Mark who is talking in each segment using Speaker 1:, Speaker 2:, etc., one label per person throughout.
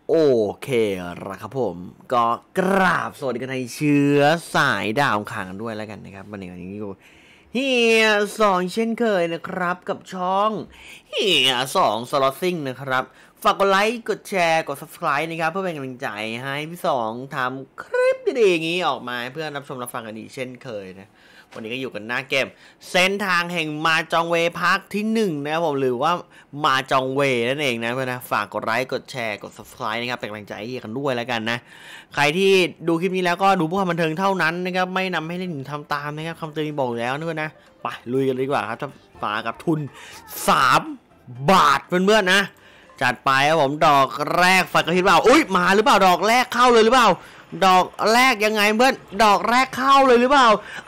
Speaker 1: โอเคละครับผมก็กราบสวัสดีกันในเชื้อสายดาวขางกันด้วยแล้วกันนะครับวันนี้ก็เฮียสองเช่นเคยนะครับกับช่องเฮียสองสล็อตซิ่งนะครับฝากกดไลค์กดแชร์กด subscribe นะครับเพื่อเป็นกำลังใจให้พี่สองทำคลิปดีๆอย่างนี้ออกมาเพื่อรับชมรับฟังกันอีกเช่นเคยนะวันนี้ก็อยู่กันหน้าเกมเส้นทางแห่งมาจองเวย์ภาคที่1นะครับผมหรือว่ามาจองเวย์นั่นเองนะเพื่อนนะฝากกดไลค์กดแชร์กด subscribe นะครับเป็นกำลังใจให้กันด้วยแล้วกันนะใครที่ดูคลิปนี้แล้วก็ดูเพื่อความบันเทิงเท่านั้นนะครับไม่นำให้เล่นหรือทำตามนะครับคำเตือนบอกแล้วนะเพื่อนนะไปลุยกันเลยดีกว่าครับถ้าฝากับทุน3 บาทเพื่อนๆนะจัดไปครับผมดอกแรกไฟกระพริบเปล่าอุ้ยมาหรือเปล่าดอกแรกเข้าเลยหรือเปล่าดอกแรกยังไงเพื่อนดอกแรกเข้าเลยหรือเปล่า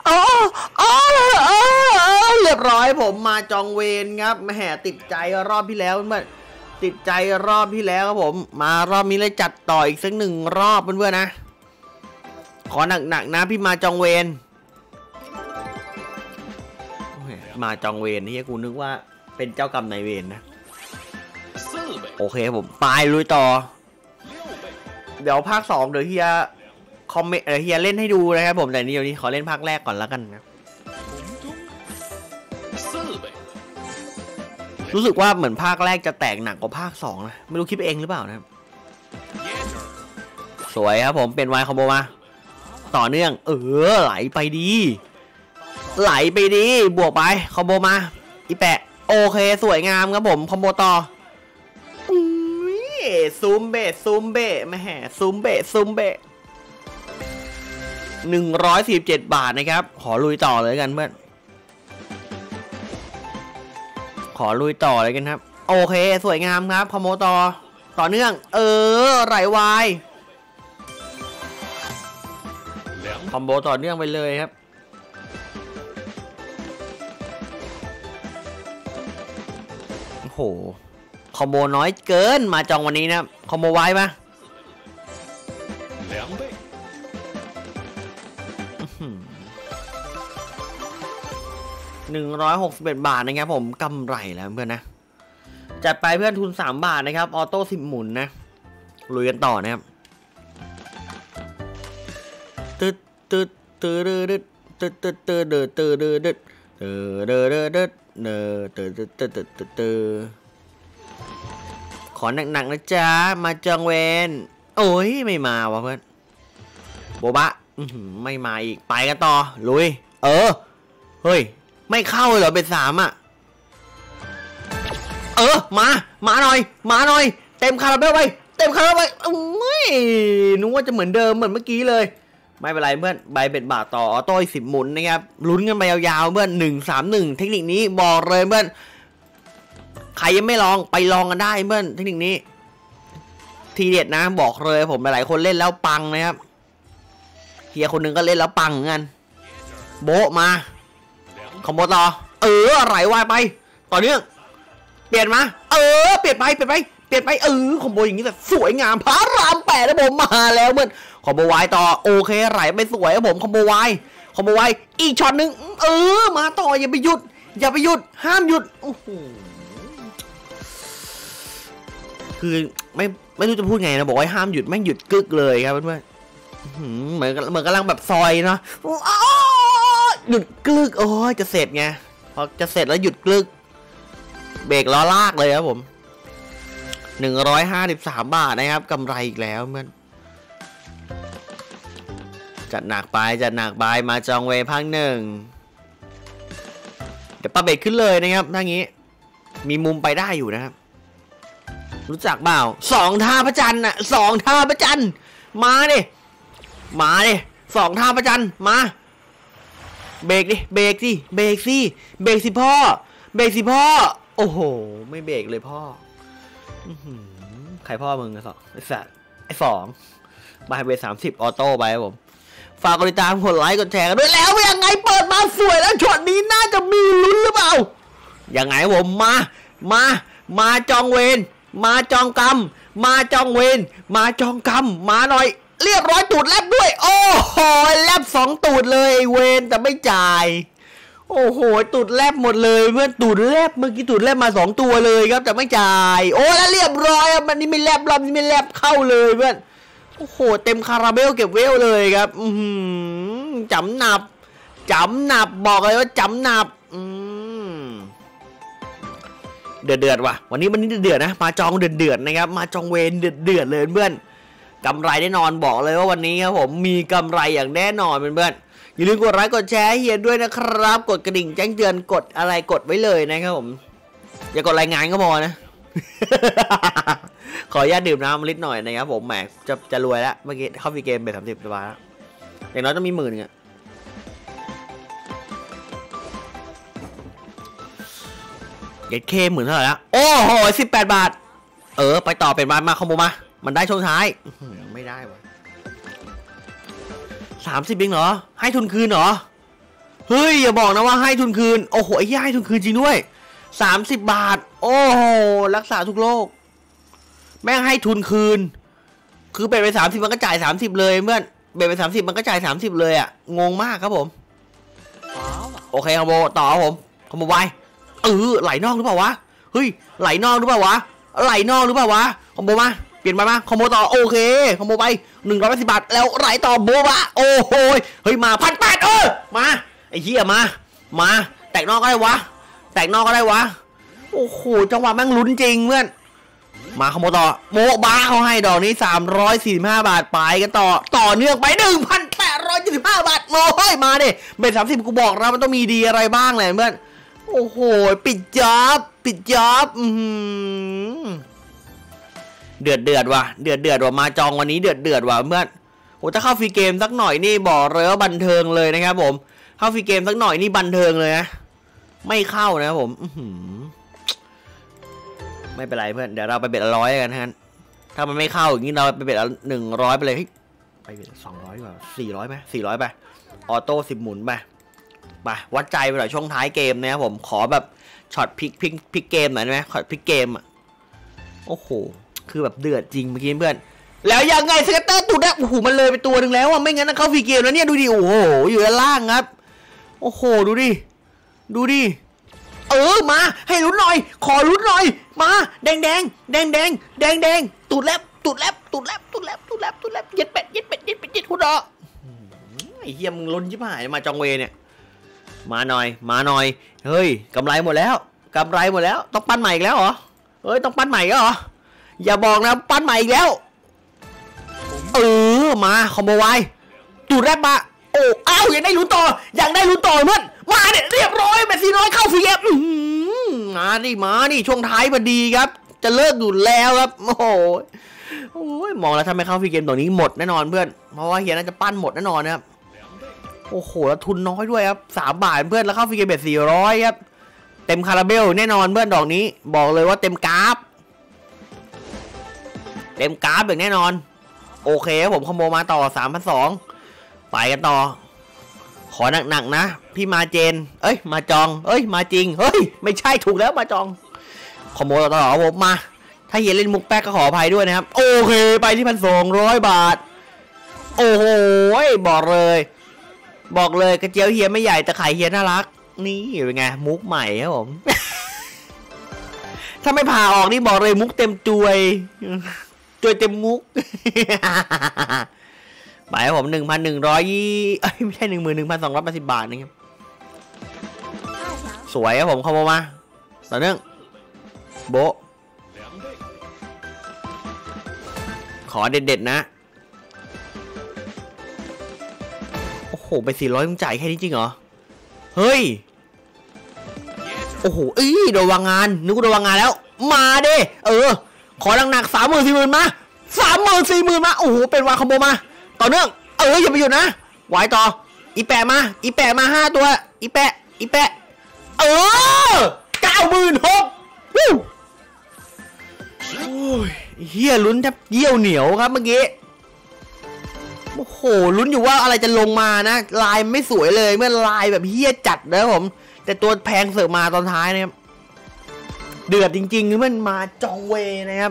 Speaker 1: เรียบร้อยผมมาจองเวรครับแหมติดใจรอบที่แล้วเพื่อนติดใจรอบที่แล้วครับผมมารอบนี้เลยจัดต่ออีกสัก1 รอบเพื่อนๆนะขอหนักๆนะพี่มาจองเวรมาจองเวรนี่กูนึกว่าเป็นเจ้ากรรมนายเวรนะโอเคผมไปลุยต่อเดี๋ยวภาค2เดี๋ยวเฮียคอมเมนต์เฮียเล่นให้ดูนะครับผมแต่เดี๋ยวนี้ขอเล่นภาคแรกก่อนแล้วกันนะรู้สึกว่าเหมือนภาคแรกจะแตกหนักกว่าภาค2นะไม่รู้คิดเองหรือเปล่านะครับสวยครับผมเป็นไวคอมโบมาต่อเนื่องไหลไปดีไหลไปดีบวกไปคอมโบมาอีแปะโอเคสวยงามครับผมคอมโบต่อซูมเบะไม่แห่ซูมเบะ147 บาทนะครับขอลุยต่อเลยกันเพื่อนขอลุยต่อเลยกันครับโอเคสวยงามครับคอมโบต่อเนื่องไหลวายคอมโบต่อเนื่องไปเลยครับโอ้โหคอมโบน้อยเกินมาจองวันนี้นะคอมโบไว้ปะ161 บาทนะครับผมกำไรแล้วเพื่อนนะจัดไปเพื่อนทุน3 บาทนะครับออโต้10 หมุนนะลุยกันต่อนะครับขอหนักๆนะจ๊ะมาจองเวนโอ้ยไม่มาวะเพื่อนโบบะไม่มาอีกไปกันต่อลุยเฮ้ยไม่เข้าเลยเหรอเป็น3อ่ะมาหน่อยเต็มคาราเบลไปไม่นึกว่าจะเหมือนเดิมเหมือนเมื่อกี้เลยไม่เป็นไรเพื่อนใบเป็ดบาทต่อออโต้10 หมุนนะครับลุ้นกันไปยาวๆเพื่อน131เทคนิคนี้บอกเลยเพื่อนใครยังไม่ลองไปลองกันได้เพื่อนเทคนิคนี้ทีเด็ดนะบอกเลยผมหลายๆคนเล่นแล้วปังนะครับเฮียคนนึงก็เล่นแล้วปังเหมือนกันโบะมาคอมโบต่อไหลวายไปต่อเนื่องเปลี่ยนมาเปลี่ยนไปคอมโบอย่างนี้แต่สวยงามพระราม8นะผมมาแล้วเมื่อคอมโบวายต่อโอเคไหลไปสวยครับผมคอมโบวายอีกช็อตนึงมาต่ออย่าไปหยุดห้ามหยุดคือไม่รู้จะพูดไงนะบอกว่าห้ามหยุดแม่งหยุดกึกเลยครับเพื่อนเหมือนกำลังแบบซอยเนาะหยุดกลึกโอ้ยจะเสร็จไงพอจะเสร็จแล้วหยุดกลึกเบรกล้อลากเลยครับผม153 บาทนะครับกำไรอีกแล้วเพื่อนจัดหนักไปมาจองเวภาค1เดี๋ยวปาเบรกขึ้นเลยนะครับถ้างี้มีมุมไปได้อยู่นะครับรู้จักเปล่า2 ท่าพระจันทร์น่ะ2 ท่าพระจันทร์มาดิ2 ท่าพระจันทร์มาเบรกสิพ่อโอ้โหไม่เบรกเลยพ่อใครพ่อมึงไอ้สองบายเบรก30ออโต้ไปครับผมฝากกดติดตามกดไลค์กดแชร์กันด้วยแล้วยังไงเปิดมาสวยแล้วช็อตนี้น่าจะมีลุ้นหรือเปล่ายังไงผมมาจองเวรมาจองกรรมมาจองเวรมาจองกรรมมาหน่อยเรียบร้อยตูดแลบด้วยโอ้โหแลบ2 ตูดเลยเวรแต่ไม่จ่ายโอ้โหตูดแลบหมดเลยเพื่อนตูดแลบเมื่อกี้ตูดแลบมา2ตัวเลยครับแต่ไม่จ่ายโอ้แล้วเรียบร้อยมันนี่ไม่แลบรอบนี้ไม่แลบเข้าเลยเพื่อนโอ้โหเต็มคาราเบลเก็บเวลเลยครับจำหนับบอกเลยว่าจำหนับเดือดว่ะวันนี้เดือดนะมาจองเดือดนะครับมาจองเวนเดือดเลยเพื่อนกำไรแน่นอนบอกเลยว่าวันนี้ครับผมมีกำไรอย่างแน่นอนเพื่อนอย่าลืมกดไลค์กดแชร์เฮียด้วยนะครับกดกระดิ่งแจ้งเตือนกดอะไรกดไว้เลยนะครับผมอย่ากดรายงานก็พอนะ ขออนุญาตดื่มน้ำลิตรหน่อยนะครับผมแหมจะรวยแล้วเมื่อกี้เข้าฟรีเกมไป30สบายแล้วอย่างน้อยต้องมี10,000อ่ะเก็ตเคหมื่นเท่าไหร่แล้วโอ้โห18 บาทไปต่อเป็นมาคอมโบมามันได้ช่วงท้ายไม่ได้วะ30บิงเหรอให้ทุนคืนเหรอเฮ้ยอย่าบอกนะว่าให้ทุนคืนโอ้โหไอ้ย่าให้ทุนคืนจริงด้วย30 บาทโอ้โหรักษาทุกโรคแม่งให้ทุนคืนคือเบ็ดไป30มันก็จ่าย30เลยเพื่อนเบ็ดไป30มันก็จ่าย30เลยอ่ะงงมากครับผมโอเคคอมโบต่อครับผมคอมโบไวไหลนอกหรือเปล่าวะเฮ้ยไหลนอกหรือเปล่าวะไหลนอกหรือเปล่าวะคอมโบมาเปลี่ยนมาคอมโบต่อโอเคคอมโบไป110 บาทแล้วไหลต่อโบบะโอ้โหเฮ้ยมา1,800มาไอ้เหี้ยมาแตกนอกก็ได้วะแตกนอกก็ได้วะโอ้โหจังหวะแม่งลุ้นจริงเพื่อนมาคอมโบต่อโมบ้าเขาให้ดอกนี้345 บาทไปกันต่อเนื่องไป1,825 บาทโอ้ยมาดิเบ็ด30กูบอกแล้วมันต้องมีดีอะไรบ้างแหละเพื่อนโอ้โหปิดจ็อบเดือดว่ะมาจองวันนี้เดือดว่ะเพื่อนโอ้ถ้าเข้าฟรีเกมสักหน่อยนี่บอกเลยว่าบันเทิงเลยนะครับผมเข้าฟรีเกมสักหน่อยนี่บันเทิงเลยนะไม่เข้านะครับผมไม่เป็นไรเพื่อนเดี๋ยวเราไปเบ็ด100กันฮะถ้ามันไม่เข้าอย่างนี้เราไปเบ็ด100ไปเลยไปเบ็ด200ดีกว่า400ไหม400ไปออโต้10 หมุนไปวัดใจไปหน่อยช่วงท้ายเกมนะครับผมขอแบบช็อตพลิกเกมหน่อยได้ไหมช็อตพลิกเกมอ่ะโอ้โหคือแบบเดือดจริงเมื่อกี้เพื่อนแล้วยังไงสเก็ตเตอร์ตุดนะโอ้โหมันเลยไปตัวหนึ่งแล้วอ่ะไม่งั้นเข้าฟรีเกมแล้วเนี่ยดูดิโอ้โหอยู่ด้านล่างครับโอ้โหดูดิมาให้ลุ้นหน่อยขอลุ้นหน่อยมาแดงตูดแลบเย็ดเป็ดคุณดอไอ้เหี้ยมึงลุ้นชิบหายมาจองเวเนี่ยมาหน่อยเฮ้ยกำไรหมดแล้วต้องปั้นใหม่อีกแล้วเหรอต้องปั้นใหม่เหรออย่าบอกนะปั้นใหม่อีกแล้วมาคอมโบไวตูดแรบมาโอ้อ้าวยังได้ลุ้นต่อเพื่อนมาเนี่ยเรียบร้อยแบบ400เข้าฟรีเกมมาดิช่วงท้ายพอดีครับจะเลิกอยู่แล้วครับโอ้ยมองแล้วถ้าไม่เข้าฟรีเกมตัวนี้หมดแน่นอนเพื่อนเพราะว่าเฮียน่าจะปั้นหมดแน่นอนนะครับโอ้โหแล้วทุนน้อยด้วยครับ3 บาทเพื่อนแล้วเข้าฟรีเกมเบ็ด400ครับเต็มคาราเบลแน่นอนเพื่อนดอกนี้บอกเลยว่าเต็มกราฟอย่างแน่นอนโอเคครับผมคอมโบมาต่อ 3,200ไปกันต่อขอหนักๆนะพี่มาเจนมาจองมาจริงไม่ใช่ถูกแล้วมาจองคอมโบต่อผมมาถ้าเฮียเล่นมุกแป๊กก็ขออภัยด้วยนะครับโอเคไปที่1,200 บาทโอ้โหบอกเลยกระเจียวเฮียไม่ใหญ่แต่ไข่เฮียน่ารักนี่เป็นไงมุกใหม่ครับผม ถ้าไม่ผ่าออกนี่บอกเลยมุกเต็มจวยเต็มมุก ไปครับผม1,120ไม่ใช่11,280 บาทนะครับสวยครับผมเข้ามาต่อเนื่องโบขอเด็ดๆนะโอ้โหไป400มึงจ่ายแค่นี้จริงเหรอเฮ้ยโอ้โหโดนวางงานนึกว่าโดนวางงานแล้วมาดิขอหนักๆ30,000 มา30,000 มาโอ้โหเป็นวางคอมโบมาต่อเนื่องอย่าไปหยุดนะไหวต่ออีแปะมา5 ตัวอีแปะ96,000โอ้ยเฮียลุ้นแทบเยี่ยวเหนียวครับเมื่อกี้โอ้โหลุ้นอยู่ว่าอะไรจะลงมานะลายไม่สวยเลยเมื่อลายแบบเฮียจัดนะผมแต่ตัวแพงเสิร์ฟมาตอนท้ายนะครับเดือดจริงๆมันมาจองเวนะครับ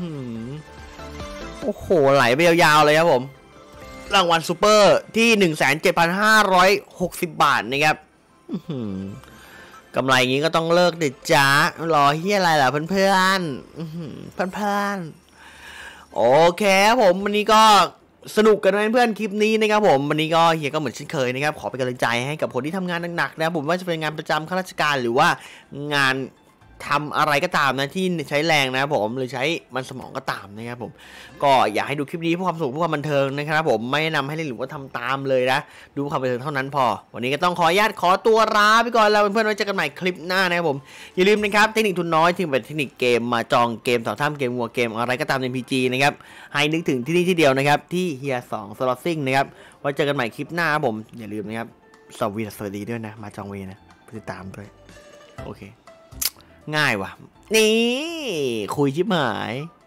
Speaker 1: โอ้โหไหลไปยาวๆเลยครับผมรางวัลซูเปอร์ที่ 17,560 บาทนะครับกำไรอย่างนี้ก็ต้องเลิกเด็ดจ้ารอเฮียอะไรล่ะเพื่อนๆเพื่อนๆโอเคผมวันนี้ก็สนุกกันนะเพื่อนคลิปนี้นะครับผมวันนี้ก็เฮียก็เหมือนเช่นเคยนะครับขอเป็นกำลังใจให้กับคนที่ทำงานหนักๆนะผมว่าจะเป็นงานประจำข้าราชการหรือว่างานทำอะไรก็ตามนะที่ใช้แรงนะผมหรือใช้มันสมองก็ตามนะครับผมก็อยากให้ดูคลิปนี้เพื่อความสนุกเพื่อความบันเทิงนะครับผมไม่แนะนำให้เล่นหรือว่าทำตามเลยนะดูความบันเทิงเท่านั้นพอวันนี้ก็ต้องขออนุญาตขอตัวลาไปก่อนแล้วเพื่อนๆไว้เจอกันใหม่คลิปหน้านะครับผมอย่าลืมนะครับเทคนิคทุนน้อยที่เป็นเทคนิคเกมมาจองเกมต่อท่ามเกมวัวเกมอะไรก็ตามใน PG นะครับให้นึกถึงที่นี่ที่เดียวนะครับที่เฮีย2 Slotting นะครับไว้เจอกันใหม่คลิปหน้าครับผมอย่าลืมนะครับสวัสดีด้วยนะมาจองเวนะติดตามด้วยโอเคง่ายว่ะนี่คุยชิบหาย